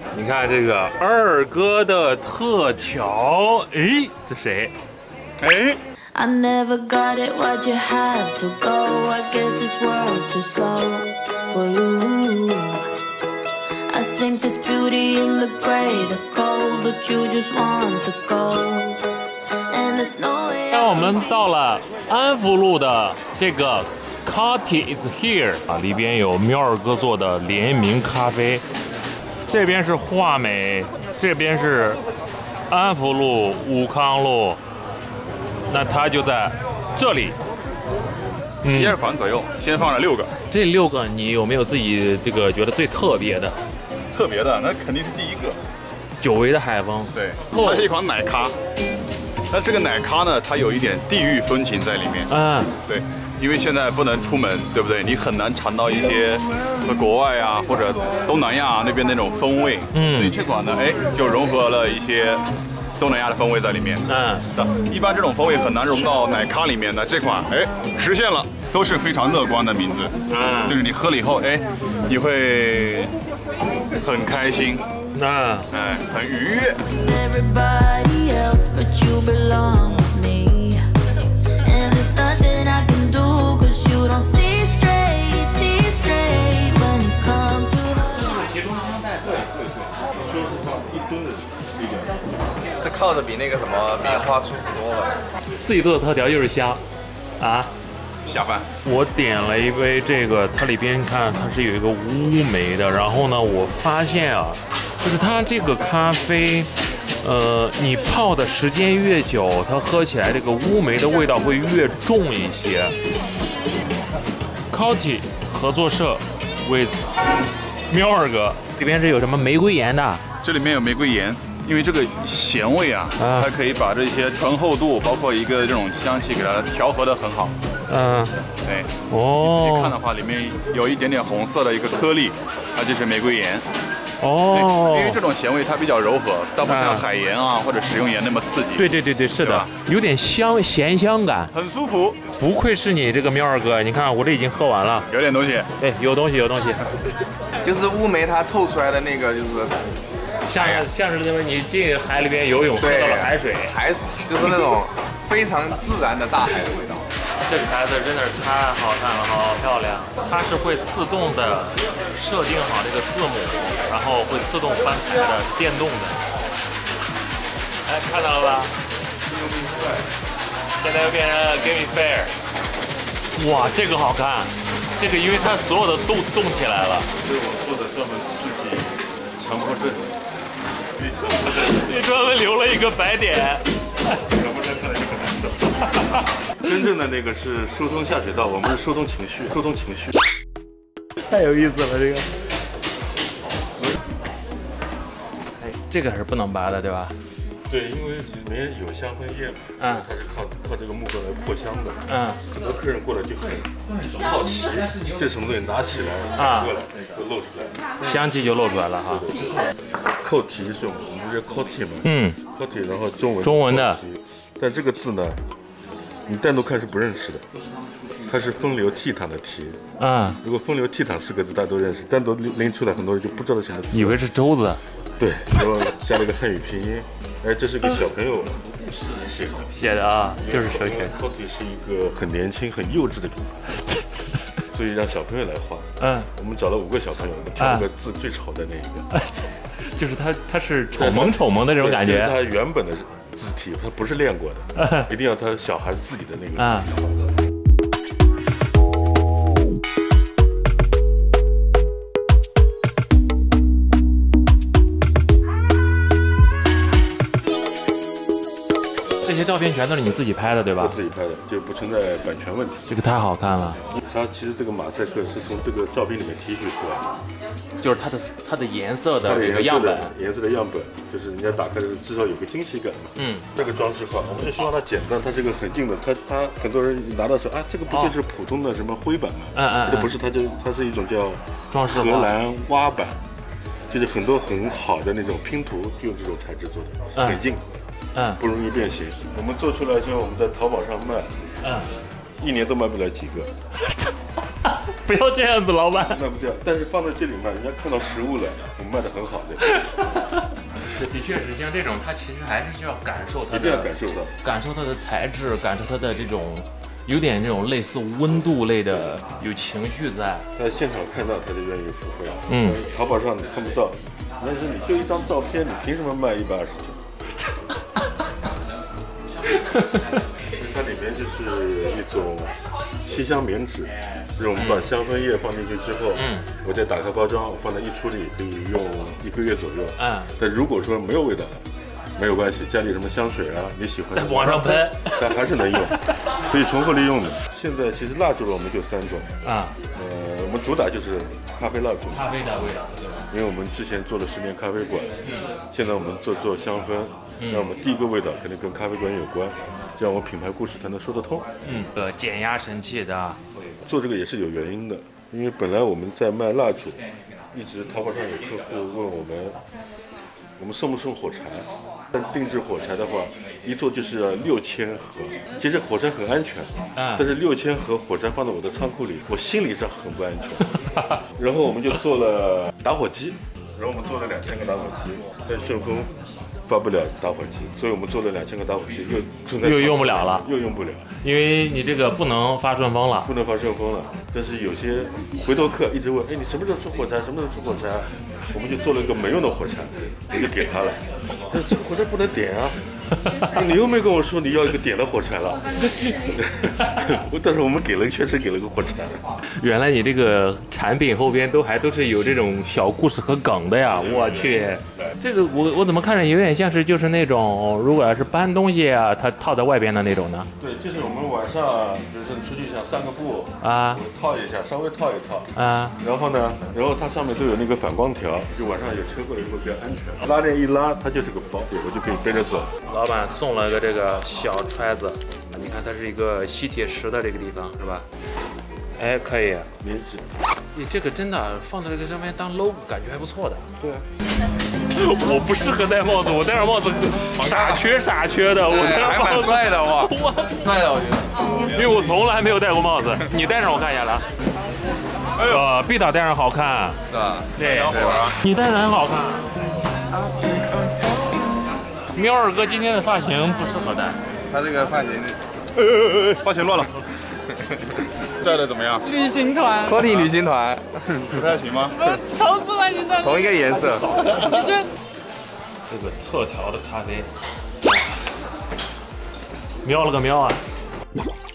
你看这个二哥的特调，哎，这谁？ 哎。 I never got it, why'd you have to go? I guess this world's too slow for you. I think there's beauty in the gray, the cold, but you just want the gold. And there's no way. 当我们到了安福路的这个 Coffee is here 啊，里边有喵二哥做的联名咖啡，这边是华美，这边是安福路、武康路。 那它就在这里 1、2款左右，先放了6个。 这6个你有没有自己这个觉得最特别的？ 特别的那肯定是第1个， 久违的海风。 对，它是一款奶咖。那这个奶咖呢，它有一点地域风情在里面。 嗯， 对，因为现在不能出门，对不对？你很难尝到一些国外啊或者东南亚那边那种风味。嗯，所以这款呢，哎，就融合了一些。 东南亚的风味在里面，一般这种风味很难融到奶咖里面的。这款哎实现了，都是非常乐观的名字，就是你喝了以后，哎，你会很开心，哎，很愉悦。 这靠着比那个什么棉花舒服多了。 自己做的特调就是香，啊， 下饭。 我点了一杯这个，它里边看它是有一个乌梅的，然后呢，我发现啊，就是它这个咖啡，你泡的时间越久，它喝起来这个乌梅的味道会越重一些。Coffee 合作社 with 喵二哥，这边是有什么玫瑰盐的？ 这里面有玫瑰盐。 因为这个咸味啊，它可以把这些醇厚度，包括一个这种香气，给它调和得很好。对。哦。你仔细看的话，里面有一点点红色的一个颗粒，它就是玫瑰盐。哦。因为这种咸味它比较柔和，倒不像海盐啊或者食用盐那么刺激。 对，是的，有点咸香感， 很舒服。 不愧是你这个喵二哥，你看我这已经喝完了， 有点东西。 哎，有东西。 就是乌梅它透出来的那个就是。 像是因为你进海里边游泳喝到了海水， 就是那种非常自然的大海的味道。 这个牌子真的是太好看了，好漂亮！它是会自动的设定好这个字母，然后会自动翻牌的，电动的。哎，看到了吧？现在又变成 Give me fair。哇，这个好看！这个因为它所有的都动起来了。 对我做的这么刺激，强迫症。 你专门留了一个白点， 强迫症看来就很难受。真正的那个是疏通下水道，我们是疏通情绪， 太有意思了这个。哎，这个是不能拔的，对吧？ 对，因为里面有香氛液嘛，它是靠这个木棍来破香的。很多客人过来就很好奇，这什么东西拿起来过来就露出来了， 香气就露出来了哈。 扣题是我们不是 coffee 嘛，coffee， 然后中文的，但这个字呢，你单独看是不认识的，它是风流倜傥的倜。如果风流倜傥4个字大家都认识，单独拎出来很多人就不知道是什么字， 以为是舟子。对， 然后加了一个汉语拼音。哎，这是个小朋友写的啊，就是手写。 Coffee 是一个很年轻、很幼稚的品牌，所以让小朋友来画。我们找了5个小朋友，挑了个字最丑的那一个。 就是他是丑萌的这种感觉。 他原本的字体，他不是练过的，一定要他小孩自己的那个字体。 这些照片全都是你自己拍的，对吧？ 我自己拍的，就不存在版权问题。 这个太好看了。 它其实这个马赛克是从这个照片里面提取出来的， 就是它的颜色的这个样本， 颜色的样本，就是人家打开的时候至少有个惊喜感嘛。这个装饰画，我们就希望它简单，它这个很硬的，它很多人拿到手啊，这个不就是普通的什么灰板吗？这不是，它是一种叫装饰荷兰挖板，就是很多很好的那种拼图，就用这种材质做的，很硬。不容易变形。我们做出来之后，我们在淘宝上卖，1年都卖不了几个。 不要这样子，老板。 卖不掉，但是放在这里卖，人家看到实物了，我们卖的很好的。 的确是，像这种，它其实还是需要感受它的， 一定要感受到， 感受它的材质，感受它的这种。有点这种类似温度类的，有情绪在。 在现场看到，他就愿意付费。淘宝上你看不到，但是你就一张照片，你凭什么卖120斤？它里面就是一种吸香棉纸，就是我们把香氛液放进去之后，我再打开包装，放在衣橱里可以用1个月左右。但如果说没有味道了，没有关系，家里什么香水啊，你喜欢的， 再往上喷， 但还是能用，可以重复利用的。现在其实蜡烛了，我们就3种我们主打就是咖啡蜡烛， 咖啡的味道，对吧？ 因为我们之前做了10年咖啡馆，现在我们做香氛，那我们第一个味道肯定跟咖啡馆有关，这样我们品牌故事才能说得通。 减压神器的， 做这个也是有原因的，因为本来我们在卖蜡烛，一直淘宝上有客户问我们送不送火柴？但定制火柴的话，一做就是要6000盒。其实火柴很安全，但是6000盒火柴放在我的仓库里，我心理上很不安全。然后我们就做了打火机，然后我们做了2000个打火机，但顺丰发不了打火机，所以我们做了2000个打火机，又用不了了， 又用不了， 因为你这个不能发顺丰了， 不能发顺丰了。但是有些回头客一直问，哎，你什么时候出火柴？什么时候出火柴？我们就做了一个没用的火柴，我就给他了。但是这个火柴不能点啊，你又没跟我说你要一个点的火柴了。但是我们确实给了个火柴。 原来你这个产品后边都是有这种小故事和梗的呀！我去，这个我怎么看着有点像是就是那种如果要是搬东西啊，它套在外边的那种呢？ 对，就是我们晚上就是出去想散个步套一下，稍微套一套然后呢，它上面都有那个反光条，就晚上有车过来以后比较安全。拉链一拉，它就是个包，我就可以背着走。 老板送了个这个小揣子，你看它是一个吸铁石的这个地方是吧？哎，可以， 棉质。 你这个真的放在这个上面当 logo， 感觉还不错的。 对啊。 我不适合戴帽子，我戴上帽子傻缺的，我戴上帽子还蛮帅的哇，帅的我觉得。因为我从来没有戴过帽子，你戴上我看一下来。碧塔戴上好看， 是吧？ 对，你戴上很好看。喵二哥今天的发型不适合戴， 他这个发型， 发型乱了。戴的怎么样？ 旅行团， 脱体旅行团， 不太行吗？ 超自然型的， 同一个颜色。 这个特调的咖啡，喵了个喵啊！